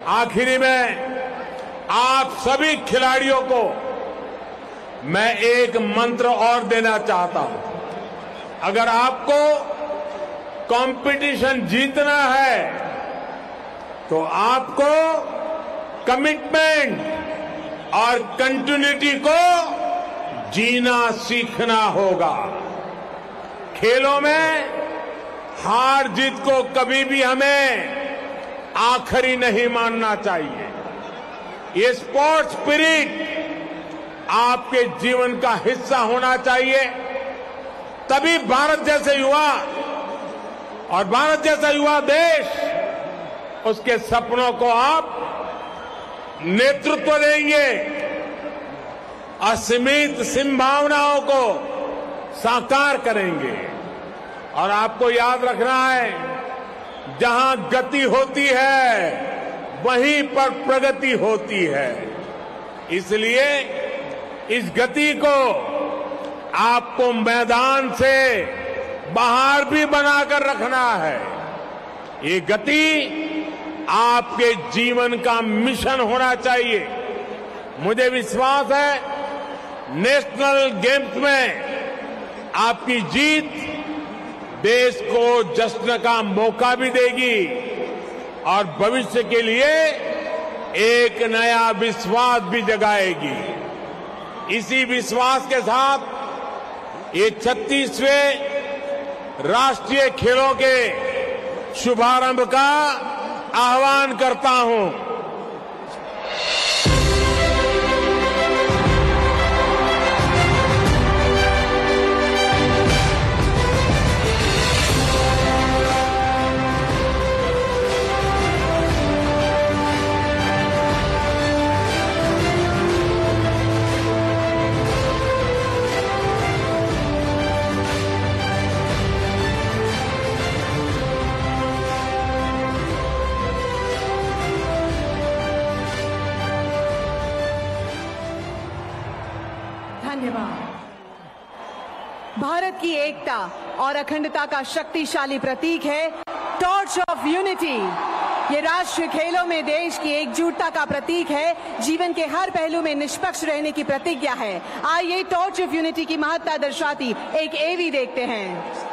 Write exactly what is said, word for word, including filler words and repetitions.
आखिरी में आप सभी खिलाड़ियों को मैं एक मंत्र और देना चाहता हूं। अगर आपको कंपटीशन जीतना है तो आपको कमिटमेंट और कंटिन्यूटी को जीना सीखना होगा। खेलों में हार जीत को कभी भी हमें आखिरी नहीं मानना चाहिए। ये स्पोर्ट्स स्पिरिट आपके जीवन का हिस्सा होना चाहिए। तभी भारत जैसे युवा और भारत जैसा युवा देश उसके सपनों को आप नेतृत्व देंगे, असीमित संभावनाओं को साकार करेंगे। और आपको याद रखना है, जहां गति होती है वहीं पर प्रगति होती है। इसलिए इस गति को आपको मैदान से बाहर भी बनाकर रखना है। ये गति आपके जीवन का मिशन होना चाहिए। मुझे विश्वास है नेशनल गेम्स में आपकी जीत देश को जश्न का मौका भी देगी और भविष्य के लिए एक नया विश्वास भी जगाएगी। इसी विश्वास के साथ ये छत्तीसवें राष्ट्रीय खेलों के शुभारंभ का आह्वान करता हूं। धन्यवाद। भारत की एकता और अखंडता का शक्तिशाली प्रतीक है टॉर्च ऑफ यूनिटी। ये राष्ट्रीय खेलों में देश की एकजुटता का प्रतीक है, जीवन के हर पहलू में निष्पक्ष रहने की प्रतिज्ञा है। आइए टॉर्च ऑफ यूनिटी की महत्ता दर्शाती एक एवी देखते हैं।